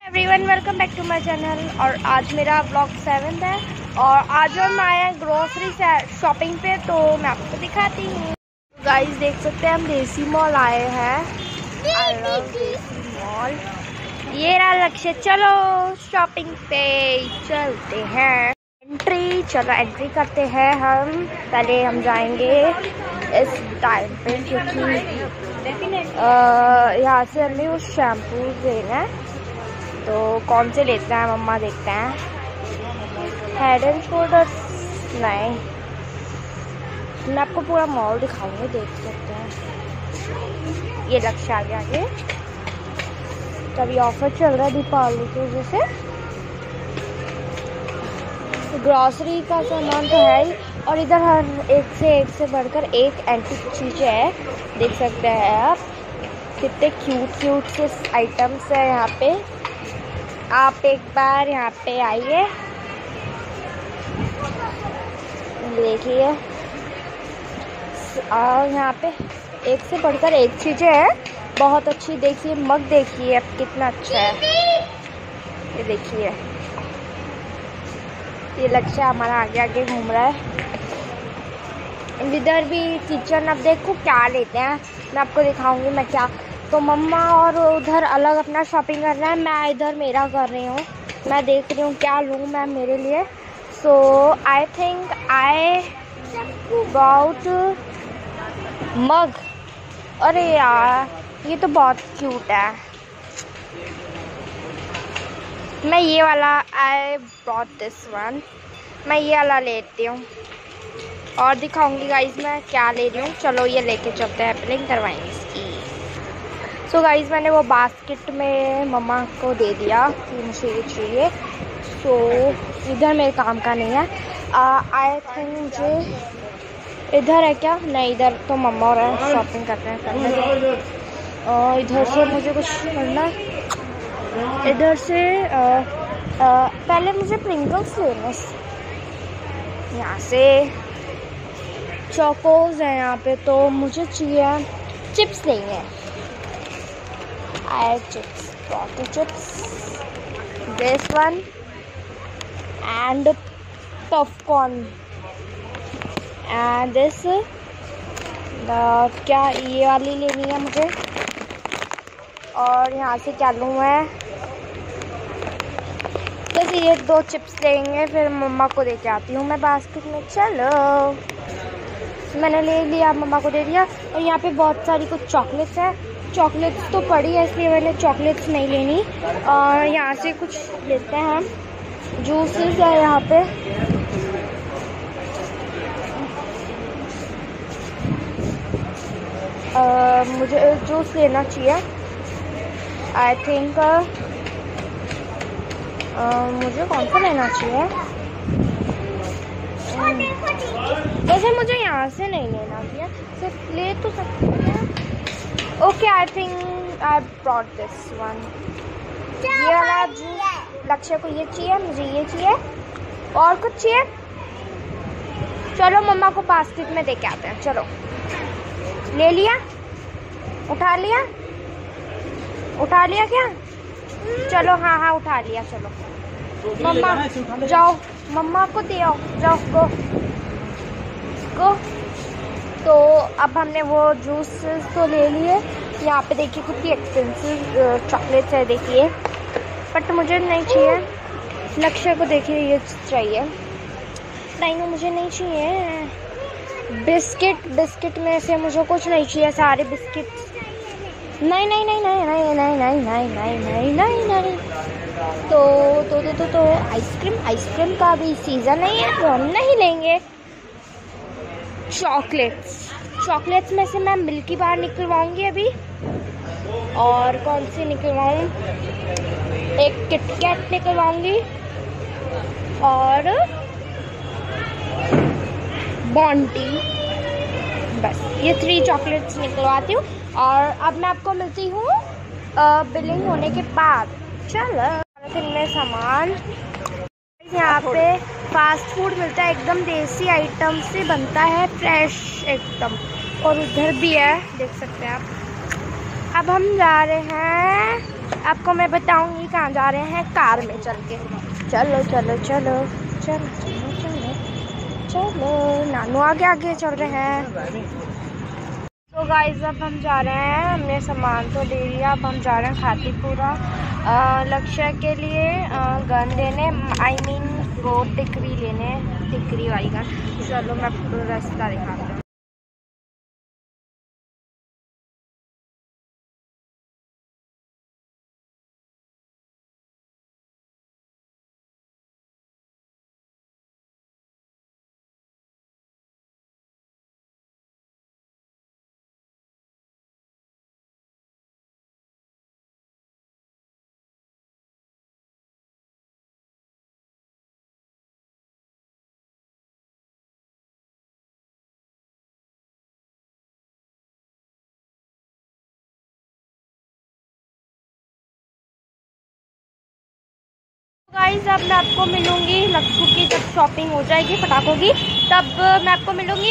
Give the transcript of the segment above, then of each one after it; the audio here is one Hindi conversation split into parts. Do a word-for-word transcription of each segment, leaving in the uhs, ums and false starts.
Everyone, welcome back to my channel. और आज मेरा ब्लॉग सेवन्थ है और आज हम आए हैं ग्रोसरी शॉपिंग पे, तो मैं आपको दिखाती हूँ। गाइस देख सकते हैं हम देसी मॉल आए हैं। I love Desi mall. ये रहा लक्ष्य, चलो शॉपिंग पे चलते हैं। एंट्री, चलो एंट्री करते हैं हम। पहले हम जाएंगे इस टाइम पे क्योंकि यहाँ से हमें वो शैम्पू लेना है, तो कौन से लेते हैं मम्मा देखते हैं। हेड एंड शोल्डर्स नहीं, मैं आपको पूरा मॉल दिखाऊंगी, देख सकते हैं। ये लक्ष्य आगे आगे तभी ऑफर चल रहा है दीपावली की वजह से। तो ग्रॉसरी का सामान तो है ही, और इधर हर एक से एक से बढ़कर एक एंटीक चीज़ें है। देख सकते हैं आप कितने क्यूट क्यूट से आइटम्स है यहाँ पे। आप एक बार यहाँ पे आइए, देखिए। और यहाँ पे एक से बढ़कर एक चीज़ें है, बहुत अच्छी। देखिए मग, देखिए अब कितना अच्छा है। ये देखिए, ये लक्ष्य हमारा आगे आगे घूम रहा है। इधर भी किचन, अब देखो क्या लेते हैं, मैं आपको दिखाऊंगी मैं क्या। तो मम्मा और उधर अलग अपना शॉपिंग कर रहा है, मैं इधर मेरा कर रही हूँ। मैं देख रही हूँ क्या लूँ मैं मेरे लिए। So I think I got mug. अरे यार ये तो बहुत क्यूट है। मैं ये वाला, आई ब्रॉट दिस वन, मैं ये वाला लेती हूँ और दिखाऊंगी गाइज मैं क्या ले रही हूँ। चलो ये लेके चलते हैं, बिलिंग करवाएंगे इसकी। सो so गाइज मैंने वो बास्केट में मम्मा को दे दिया कि मुझे ये चाहिए। सो so, इधर मेरे काम का नहीं है। आई थिंक मुझे इधर है क्या, नहीं इधर तो मम्मा और शॉपिंग कर रहे हैं। और इधर से मुझे कुछ करना है। इधर से आ, आ, पहले मुझे प्रिंगल्स लेने, यहाँ से चोकोज है यहाँ पे, तो मुझे चाहिए चिप्स लेंगे। I chips, potato chips, this one and popcorn and this the क्या ये वाली लेनी है मुझे। और यहाँ से क्या लूँ मैं, बस ये दो चिप्स लेंगे, फिर मम्मा को दे के आती हूँ मैं बास्केट में। चलो मैंने ले लिया, मम्मा को दे दिया। और यहाँ पे बहुत सारी कुछ चॉकलेट्स है। चॉकलेट्स तो पड़ी है इसलिए मैंने चॉकलेट्स नहीं लेनी। और यहाँ से कुछ लेते हैं हम। जूसेस है यहाँ पे, आ, मुझे जूस लेना चाहिए। आई थिंक मुझे कौन सा लेना चाहिए, वैसे मुझे यहाँ से नहीं लेना चाहिए, सिर्फ ले तो सकते हैं। Okay I think I brought this one. ये वाला जूस लक्ष्य को ये चाहिए, मुझे ये चाहिए, और कुछ चाहिए। चलो मम्मा को बास्केट में दे के आते हैं। चलो ले लिया, उठा लिया, उठा लिया क्या? चलो हाँ हाँ उठा लिया। चलो मम्मा जाओ, मम्मा को दे आओ, जाओ गो गो। तो अब हमने वो जूस तो ले लिए। यहाँ पे देखिए कितनी एक्सपेंसिव चॉकलेट्स है, देखिए। बट मुझे नहीं चाहिए। लक्ष्य को देखिए ये चाहिए, नहीं मुझे नहीं चाहिए। बिस्किट, बिस्किट में से मुझे कुछ नहीं चाहिए, सारे बिस्किट। नहीं नहीं नहीं नहीं नहीं नहीं नहीं नहीं नहीं नहीं नहीं नहीं तो तो तो तो, तो आइसक्रीम, आइसक्रीम का भी सीज़न नहीं है तो हम नहीं लेंगे। चॉकलेट्स, चॉकलेट्स में से मैं मिल्की बार निकलवाऊंगी अभी। और कौन सी निकलवाऊँ, एक किटकैट निकलवाऊंगी और बॉन्टी। बस ये थ्री चॉकलेट्स निकलवाती हूँ। और अब मैं आपको मिलती हूँ बिलिंग होने के बाद। चलो इनमें सामान, यहाँ पे फास्ट फूड मिलता है, एकदम देसी आइटम से बनता है, फ्रेश एकदम। और उधर भी है, देख सकते हैं आप। अब हम जा रहे हैं आपको मैं बताऊंगी कहाँ जा रहे हैं, कार में चल के। चलो चलो चलो चलो चलो चलो चलो, नानू आगे आगे चल रहे हैं। तो गाइस अब हम जा रहे हैं, हमने सामान तो ले लिया, अब हम जा रहे हैं खातीपुरा लक्ष्य के लिए गन लेने, आई मीन वो टिकरी लेने, टिकरी वाली गन। चलो मैं पूरा रास्ता दिखाता हूँ। गाइस अब मैं आपको मिलूंगी लक्ष्य की, जब शॉपिंग हो जाएगी पटाखों की तब मैं आपको मिलूंगी।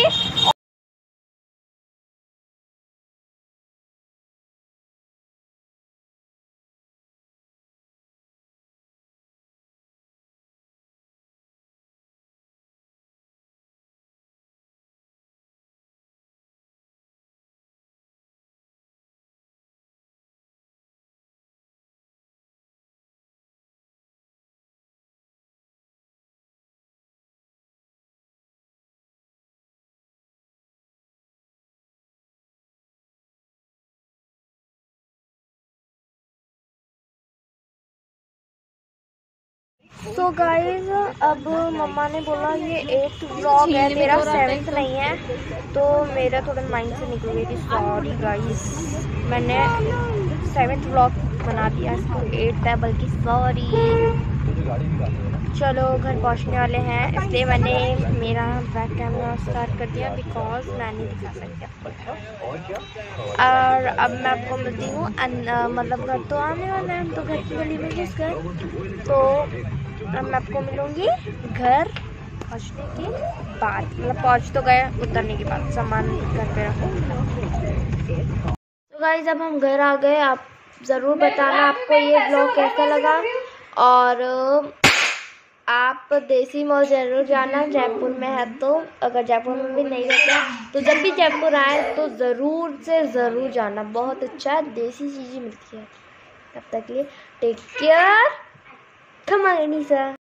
सो so गाइज अब मम्मा ने बोला ये एट्थ व्लॉग है, मेरा सेवेंथ नहीं है, तो मेरा थोड़ा माइंड से निकल गई थी, सॉरी गाइज। मैंने सेवेंथ व्लॉग बना दिया, इसको एट्थ है बल्कि, सॉरी। चलो घर पहुंचने वाले हैं, इसलिए मैंने मेरा बैक कैमरा स्टार्ट कर दिया, बिकॉज मैं नहीं दिखा सकती आपको। और अब मैं आपको मिलती हूँ, मतलब घर तो आने वाला है, तो घर की गली में घुस गए, तो अब मैं आपको मिलूँगी घर पहुँचने के बाद, मतलब पहुँच तो गए, उतरने के बाद सामान घर पे रखो। तो गाइस अब हम घर आ गए, आप ज़रूर बताना आपको ये ब्लॉग कैसा लगा, और आप देसी मॉल ज़रूर जाना, जयपुर में है तो, अगर जयपुर में भी नहीं रहते तो जब भी जयपुर आए तो ज़रूर से ज़रूर जाना, बहुत अच्छा देसी चीज़ें मिलती है। तब तक के लिए take care, come on Anisa.